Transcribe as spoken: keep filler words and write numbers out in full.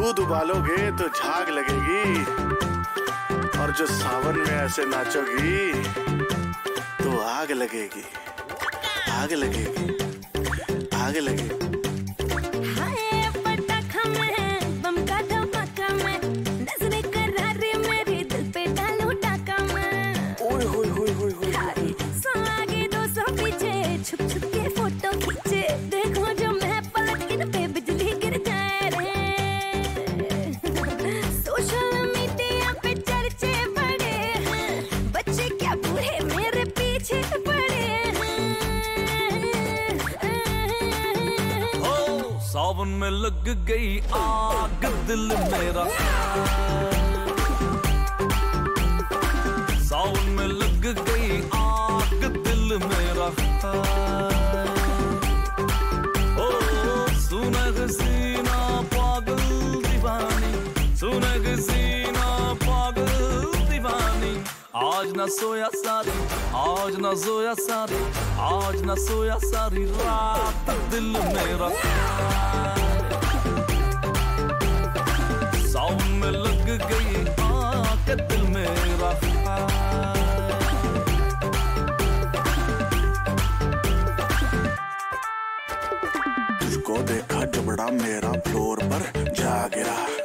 दूध उबालोगे तो झाग लगेगी, और जो सावन में ऐसे नाचोगी तो आग लगेगी, आग लगेगी, आग लगेगी। छुप छुप के फोटो खींचे, देखो जो मैं पलट इन पे बिजली गिर जाए रे। सोशल मीडिया पे चर्चे बड़े हैं, बच्चे क्या बूढ़े मेरे पीछे पड़े हैं। ओ सावन में लग गई आग दिल मेरा, सावन में लग गई आग दिल मेरा। ओ सुनग सीना पागल दीवानी, सुनग सीना पागल दीवानी। आज न सोया सारी, आज न सोया सारी, आज न सोया सारी रात दिल मेरा। सावन में लग गई आग दिल मेरा। को देखा जबड़ा मेरा फ्लोर पर जा गिरा,